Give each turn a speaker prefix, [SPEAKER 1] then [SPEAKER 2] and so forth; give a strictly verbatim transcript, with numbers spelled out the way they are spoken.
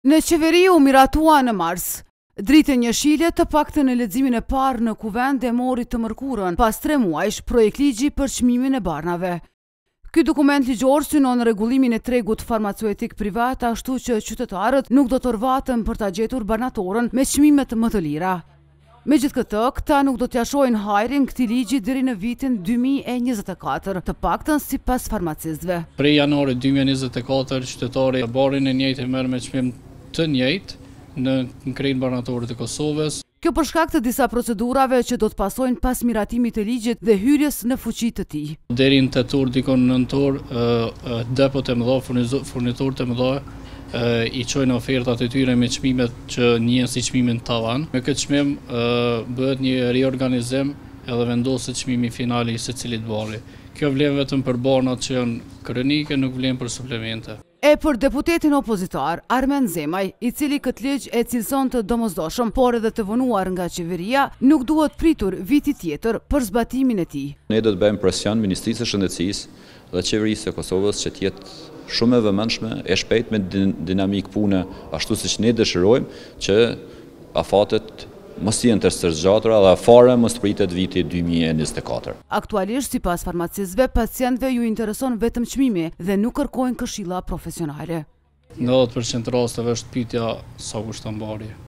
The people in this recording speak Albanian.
[SPEAKER 1] Në qeveri u miratua në mars. Dritë njëshile të paktën në leximin e parë në kuvend e mori të mërkurën pas tre muajsh projekt ligji për çmimin e barnave. Ky dokument ligjor synon rregullimin e tregut farmaceutik privat, ashtu që qytetarët nuk do të orvaten për ta gjetur banatorën me çmimet më të lira. Megjithatë, këta nuk do t'ja shohin hajrin këtij ligji deri në vitin dy mijë e njëzet e katër, të paktën sipas farmacistëve.
[SPEAKER 2] Prej janarit dy mijë e njëzet e katër, qytetari barin e njëjtë merr me çmim të njëjtë në krejt banatorët e Kosovës.
[SPEAKER 1] Kjo për shkak të disa procedurave që do të pasojnë pas miratimit të ligjit dhe hyrjes në fuqi të tij.
[SPEAKER 2] Deri në tetor dikon në nëntor, depot e mëdha, furnitorët e mëdha i çojnë ofertat e tyre me çmimet që njihen si çmimin tavan. Me këtë çmim bëhet një riorganizim edhe vendoset çmimi final i secilit barri. Kjo vlen vetëm për barnat që janë kronike, nuk vlen për suplemente.
[SPEAKER 1] E për deputetin opozitar, Armen Zemaj, i cili këtë ligj e cilëson të domosdoshëm, por edhe të vënuar nga qeveria, nuk duhet pritur viti tjetër për zbatimin e tij.
[SPEAKER 3] Ne do të bëjmë presion Ministrisë së Shëndetësisë dhe Qeverisë së Kosovës që të jetë shumë e vëmendshme, e shpejt me dinamik pune, ashtu siç ne dëshirojmë që afatet mos jenë të sërgjatra dhe afare mos pritet viti dy mijë e njëzet e katër.
[SPEAKER 1] Aktualisht, sipas farmacistëve, pacientëve ju intereson vetëm çmimi dhe nuk kërkojnë këshilla profesionale.
[SPEAKER 2] Në njëzet përqind rasteve është pyetja sa kushton bari.